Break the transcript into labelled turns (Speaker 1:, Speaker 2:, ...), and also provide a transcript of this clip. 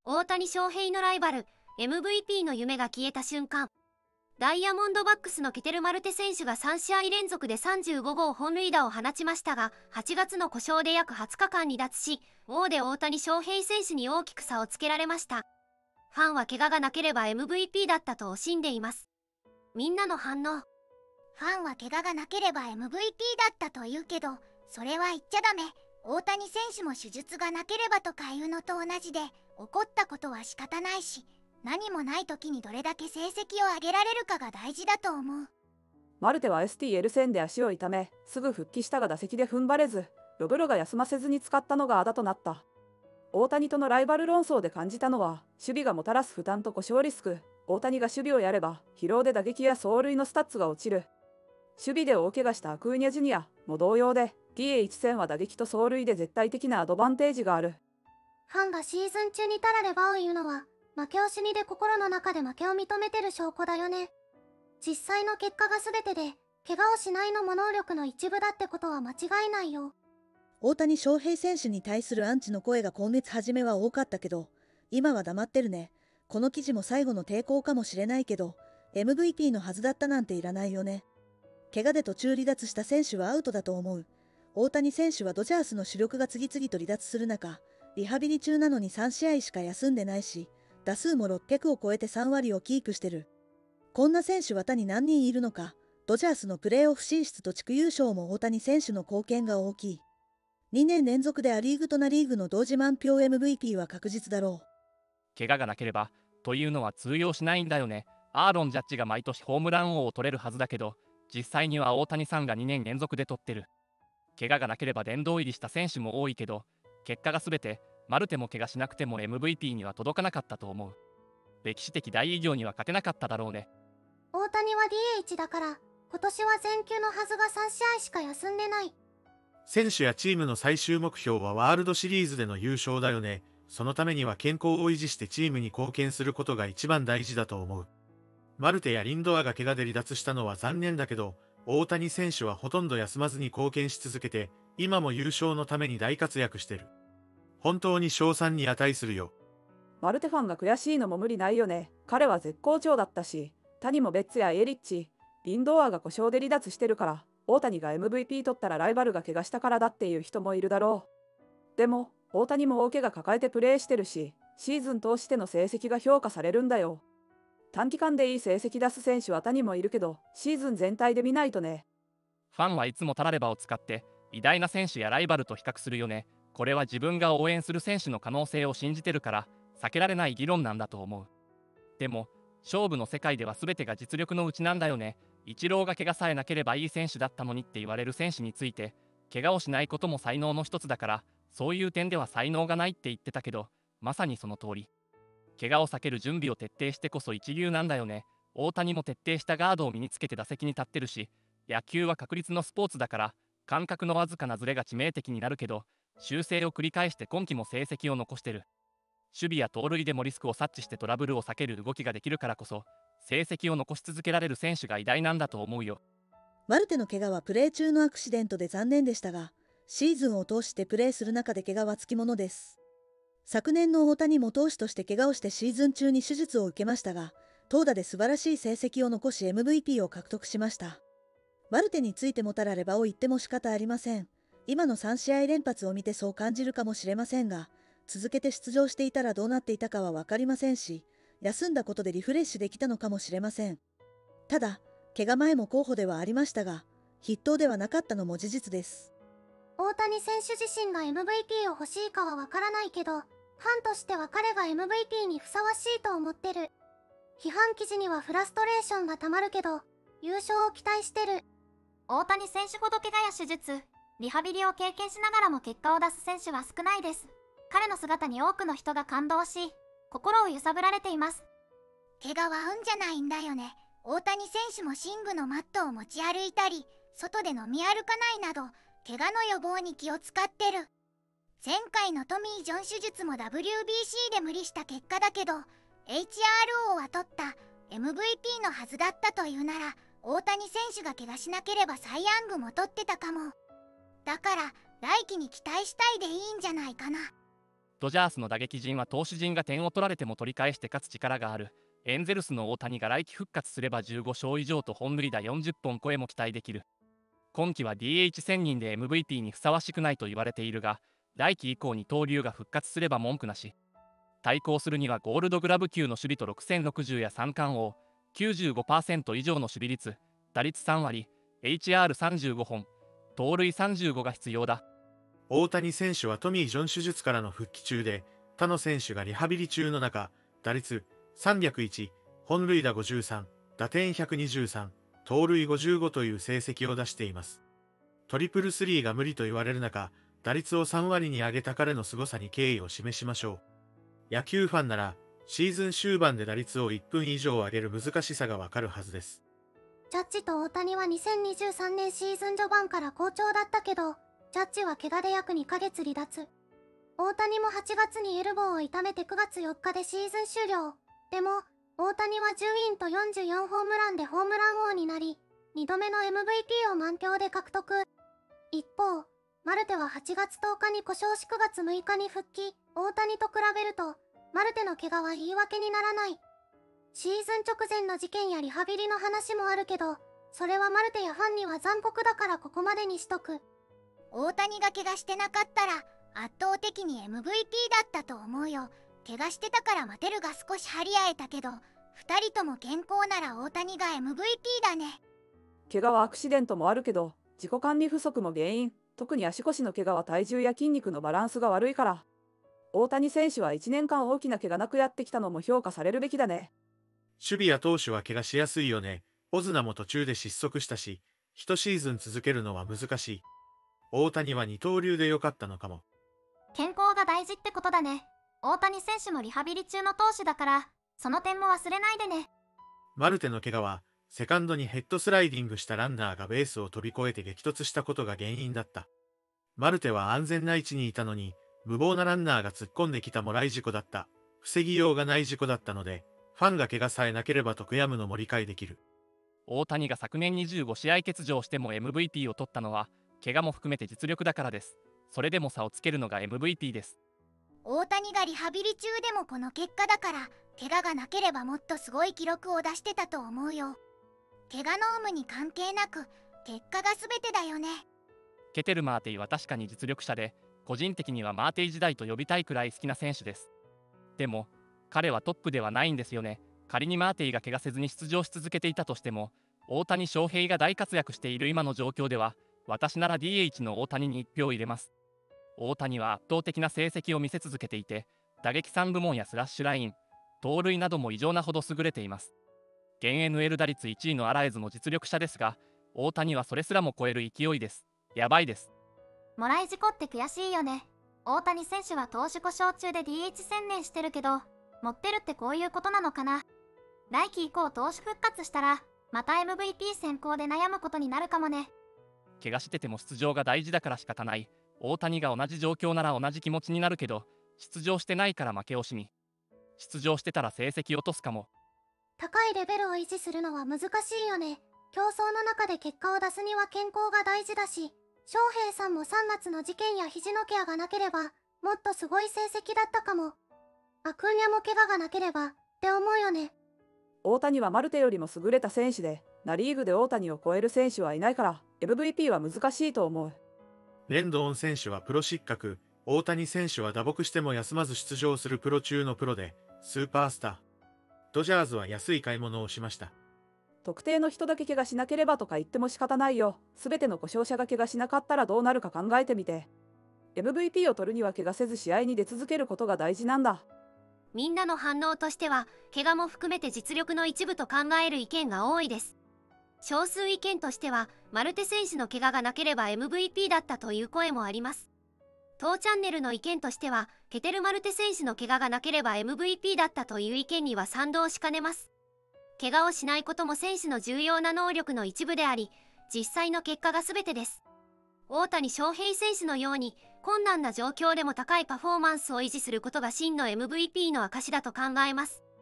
Speaker 1: 大谷翔平のライバル MVP の夢が消えた瞬間。ダイヤモンドバックスのケテル・マルテ選手が3試合連続で35号本塁打を放ちましたが、8月の故障で約20日間離脱し、王で大谷翔平選手に大きく差をつけられました。ファンは怪我がなければ MVP だったと惜しんでいます。みんなの反応。
Speaker 2: ファンは怪我がなければ MVP だったと言うけど、それは言っちゃダメ。大谷選手も手術がなければとか言うのと同じで、起こったことは仕方ないし、何もない時にどれだけ成績を上げられるかが大事だと思う。
Speaker 3: マルテは STL 戦で足を痛め、すぐ復帰したが打席で踏ん張れず、ロブロが休ませずに使ったのがあだとなった。大谷とのライバル論争で感じたのは、守備がもたらす負担と故障リスク。大谷が守備をやれば、疲労で打撃や走塁のスタッツが落ちる。守備で大怪我したアクーニャジュニアも同様で、DH 戦は打撃と走塁で絶対的なアドバンテージがある。
Speaker 4: ファンがシーズン中にたらればを言うのは、負け惜しみで心の中で負けを認めてる証拠だよね。実際の結果が全てで、怪我をしないのも能力の一部だってことは間違いないよ。
Speaker 5: 大谷翔平選手に対するアンチの声が今月初めは多かったけど、今は黙ってるね。この記事も最後の抵抗かもしれないけど、MVP のはずだったなんていらないよね。怪我で途中離脱した選手はアウトだと思う。大谷選手はドジャースの主力が次々と離脱する中、リハビリ中なのに3試合しか休んでないし、打数も600を超えて3割をキープしてる。こんな選手は他に何人いるのか。ドジャースのプレーオフ進出と地区優勝も大谷選手の貢献が大きい。2年連続でア・リーグとナ・リーグの同時満票 MVP は確実だろう。
Speaker 6: 怪我がなければというのは通用しないんだよね。アーロン・ジャッジが毎年ホームラン王を取れるはずだけど、実際には大谷さんが2年連続で取ってる。怪我がなければ殿堂入りした選手も多いけど、結果が全てマルテも怪我しなくても MVP には届かなかったと思う。歴史的大偉業には勝てなかっただろうね。
Speaker 4: 大谷は DH だから、今年は全休のはずが3試合しか休んでない。
Speaker 7: 選手やチームの最終目標はワールドシリーズでの優勝だよね。そのためには健康を維持してチームに貢献することが一番大事だと思う。マルテやリンドアが怪我で離脱したのは残念だけど、大谷選手はほとんど休まずに貢献し続けて、今も優勝のために大活躍してる。本当に称賛に値するよ。
Speaker 3: マルテファンが悔しいのも無理ないよね。彼は絶好調だったし、他にもベッツやエリッチ、リンドアが故障で離脱してるから、大谷が MVP 取ったらライバルが怪我したからだっていう人もいるだろう。でも、大谷も大怪我抱えてプレーしてるし、シーズン通しての成績が評価されるんだよ。短期間でいい成績出す選手は他にもいるけど、シーズン全体で見ないとね。
Speaker 6: ファンはいつもタラレバを使って偉大な選手やライバルと比較するよね。これは自分が応援する選手の可能性を信じてるから避けられない議論なんだと思う。でも勝負の世界では全てが実力のうちなんだよね。イチローが怪我さえなければいい選手だったのにって言われる選手について、怪我をしないことも才能の一つだから、そういう点では才能がないって言ってたけど、まさにその通り。怪我を避ける準備を徹底してこそ一流なんだよね。大谷も徹底したガードを身につけて打席に立ってるし、野球は確率のスポーツだから感覚のわずかなズレが致命的になるけど、修正を繰り返して今季も成績を残してる。守備や盗塁でもリスクを察知してトラブルを避ける動きができるからこそ、成績を残し続けられる選手が偉大なんだと思うよ。
Speaker 5: マルテの怪我はプレー中のアクシデントで残念でしたが、シーズンを通してプレーする中で怪我はつきものです。昨年の大谷も投手として怪我をしてシーズン中に手術を受けましたが、投打で素晴らしい成績を残し MVP を獲得しました。マルテについてもたらればを言っても仕方ありません。今の3試合連発を見てそう感じるかもしれませんが、続けて出場していたらどうなっていたかは分かりませんし、休んだことでリフレッシュできたのかもしれません。ただ、怪我前も候補ではありましたが、筆頭ではなかったのも事実です。
Speaker 4: 大谷選手自身が MVP を欲しいかはわからないけど、ファンとしては彼が MVP にふさわしいと思ってる。批判記事にはフラストレーションがたまるけど、優勝を期待してる。
Speaker 1: 大谷選手ほど怪我や手術、リハビリを経験しながらも結果を出す選手は少ないです。彼の姿に多くの人が感動し、心を揺さぶられています。
Speaker 2: 怪我は運じゃないんだよね。大谷選手も寝具のマットを持ち歩いたり、外で飲み歩かないなど、怪我の予防に気を使ってる。前回のトミー・ジョン手術も WBC で無理した結果だけど、HRO は取った MVP のはずだったというなら、大谷選手が怪我しなければサイ・ヤングも取ってたかも。だから来季に期待したいでいいんじゃないかな。
Speaker 6: ドジャースの打撃陣は投手陣が点を取られても取り返して勝つ力がある。エンゼルスの大谷が来季復活すれば15勝以上と本塁打40本超えも期待できる。今季は DH1000 人で MVP にふさわしくないと言われているが、来季以降に投竜が復活すれば文句なし。対抗するにはゴールドグラブ級の守備と6060や三冠王、95% 以上の守備率、打率3割、HR35 本、盗塁35が必要だ。
Speaker 7: 大谷選手はトミー・ジョン手術からの復帰中で、他の選手がリハビリ中の中、打率301、本塁打53、打点123、盗塁55という成績を出しています。トリプルスリーが無理と言われる中、打率を3割に上げた彼の凄さに敬意を示しましょう。野球ファンなら、シーズン終盤で打率を1分以上上げる難しさがわかるはずです。
Speaker 4: ジャッジと大谷は2023年シーズン序盤から好調だったけど、ジャッジは怪我で約2ヶ月離脱。大谷も8月にエルボーを痛めて9月4日でシーズン終了。でも、大谷は10インと44ホームランでホームラン王になり、2度目の MVP を満票で獲得。一方、マルテは8月10日に故障し9月6日に復帰。大谷と比べると、マルテの怪我は言い訳にならない。シーズン直前の事件やリハビリの話もあるけど、それはマルテやファンには残酷だからここまでにしとく。
Speaker 2: 大谷が怪我してなかったら圧倒的に MVP だったと思うよ。怪我してたからマテルが少し張り合えたけど、2人とも健康なら大谷が MVP だね。
Speaker 3: 怪我はアクシデントもあるけど、自己管理不足も原因。特に足腰の怪我は体重や筋肉のバランスが悪いから。大谷選手は1年間大きな怪我なくやってきたのも評価されるべきだね。
Speaker 7: 守備や投手は怪我しやすいよね。オズナも途中で失速したし、1シーズン続けるのは難しい。大谷は二刀流で良かったのかも。
Speaker 8: 健康が大事ってことだね。大谷選手もリハビリ中の投手だから、その点も忘れないでね。
Speaker 7: マルテの怪我は、セカンドにヘッドスライディングしたランナーがベースを飛び越えて激突したことが原因だった。マルテは安全な位置にいたのに、無謀なランナーが突っ込んできたもらい事故だった。防ぎようがない事故だったので、ファンが怪我さえなければと悔やむのも理解できる。
Speaker 6: 大谷が昨年25試合欠場しても MVP を取ったのは、怪我も含めて実力だからです。それでも差をつけるのが MVP です。
Speaker 2: 大谷がリハビリ中でもこの結果だから、怪我がなければもっとすごい記録を出してたと思うよ。怪我の有無に関係なく、結果が全てだよね。
Speaker 6: ケテル・マーテイは確かに実力者で、個人的にはマーテイ時代と呼びたいくらい好きな選手です。でも、彼はトップではないんですよね。仮にマーテイが怪我せずに出場し続けていたとしても、大谷翔平が大活躍している今の状況では、私なら DH の大谷に1票入れます。大谷は圧倒的な成績を見せ続けていて、打撃3部門やスラッシュライン、盗塁なども異常なほど優れています。現 NL 打率1位のアラエズも実力者ですが、大谷はそれすらも超える勢いです。やばいです。
Speaker 8: もらい事故って悔しいよね。大谷選手は投手故障中で DH 専念してるけど、持ってるってこういうことなのかな。来季以降投手復活したら、また MVP 選考で悩むことになるかもね。
Speaker 6: 怪我してても出場が大事だから仕方ない。大谷が同じ状況なら同じ気持ちになるけど、出場してないから負け惜しみ。出場してたら成績落とすかも。
Speaker 4: 高いレベルを維持するのは難しいよね。競争の中で結果を出すには健康が大事だし、翔平さんも3月の事件や肘のケアがなければ、もっとすごい成績だったかも。アクーニャも怪我がなければ、って思うよね。
Speaker 3: 大谷はマルテよりも優れた選手で、ナ・リーグで大谷を超える選手はいないから、MVP は難しいと思う。
Speaker 7: レンドーン選手はプロ失格、大谷選手は打撲しても休まず出場するプロ中のプロで、スーパースター。ドジャーズは安い買い物をしました。
Speaker 3: 特定の人だけ怪我しなければとか言っても仕方ないよ。すべての故障者が怪我しなかったらどうなるか考えてみて。MVP を取るには怪我せず試合に出続けることが大事なんだ。
Speaker 1: みんなの反応としては、怪我も含めて実力の一部と考える意見が多いです。少数意見としては、マルテ選手の怪我がなければ MVP だったという声もあります。当チャンネルの意見としては、ケテル・マルテ選手の怪我がなければ MVP だったという意見には賛同しかねます。怪我をしないことも選手の重要な能力の一部であり、実際の結果が全てです。大谷翔平選手のように、困難な状況でも高いパフォーマンスを維持することが真の MVP の証だと考えます。